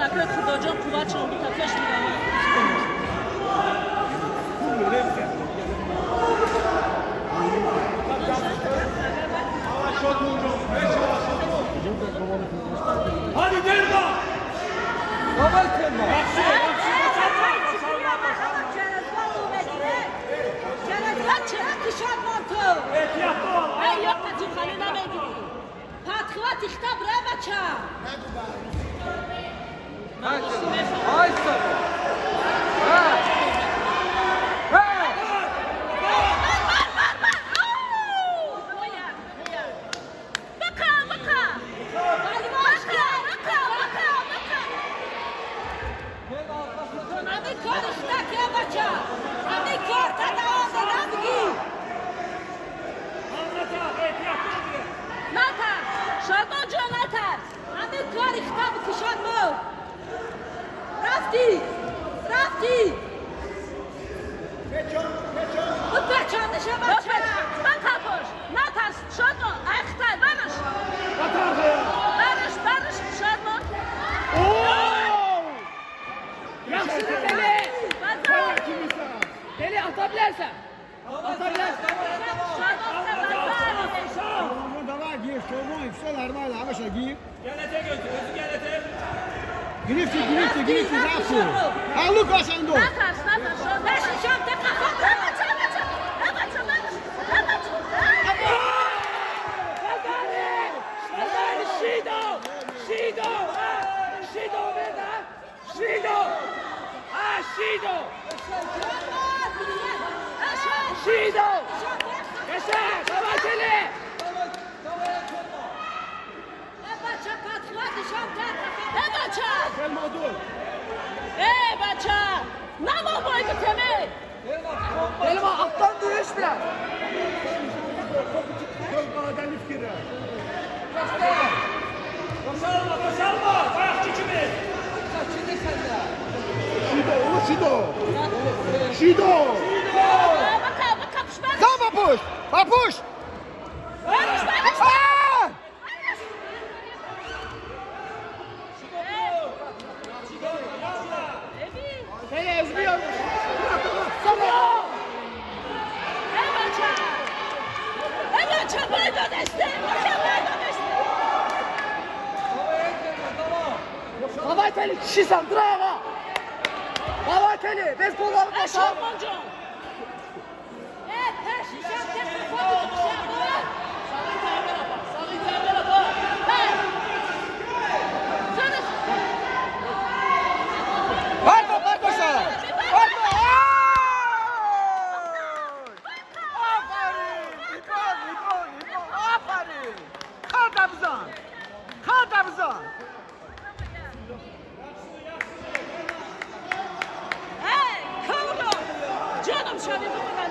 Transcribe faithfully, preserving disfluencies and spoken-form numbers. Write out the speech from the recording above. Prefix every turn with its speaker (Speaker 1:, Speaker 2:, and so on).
Speaker 1: که خدا جان قوت شما بتفش میدم
Speaker 2: هادي دربا
Speaker 3: اول كلمه
Speaker 1: شاد مانتو ای یا تو خالی نمیگیری پاتخوات اختاب را بچه
Speaker 3: آی سر
Speaker 1: رفتی رفتی بود بچانده شما بچه من تپاش نه ترس شاد ما اختر برش برش برش شاد ما
Speaker 2: yaxshi deli deli ata bilarsan ata bilarsan
Speaker 4: давай гир шомой все нормально амаша гир
Speaker 2: galata götür özü galata
Speaker 4: грифти грифти грифти запу а лука шандо
Speaker 1: نه ترس نه ترس شاد بشین شام دقیقا خود بچه بچه بچه بچه
Speaker 2: Shido! Shido! Shido veda! Shido! Ah, Shido! Shido! Yaşa! Savaşeli!
Speaker 1: بچه پاتخوات شام دقیقا ای بچه
Speaker 4: Gel modur
Speaker 1: ای بچه نما باید تمه
Speaker 3: Elma alttan dövüş biraz.
Speaker 4: Gel baden ifkire
Speaker 2: Boşalma, boşalma! Ayakçı kimi?
Speaker 3: Şimdi sen de.
Speaker 4: Shido onu Shido Shido
Speaker 1: بکا بکا پش برش
Speaker 4: Dá papuş papuş
Speaker 1: برش برش
Speaker 4: Aa! Hey ezmiyor Tamam
Speaker 1: ای بچه ای بچه باید داشته بچه باید داشته
Speaker 3: Havay teli kişisən, dur ayağa. Havay teli, bez bolları
Speaker 1: ای
Speaker 3: boşal.
Speaker 1: شامان جان ای پرشی شام دقیقا خود شام
Speaker 4: Parma parkoşa Parma Aferin İkon İkon İkon Aferin Kaltabızan Kaltabızan
Speaker 1: ای کاملا جانم شدی بکنم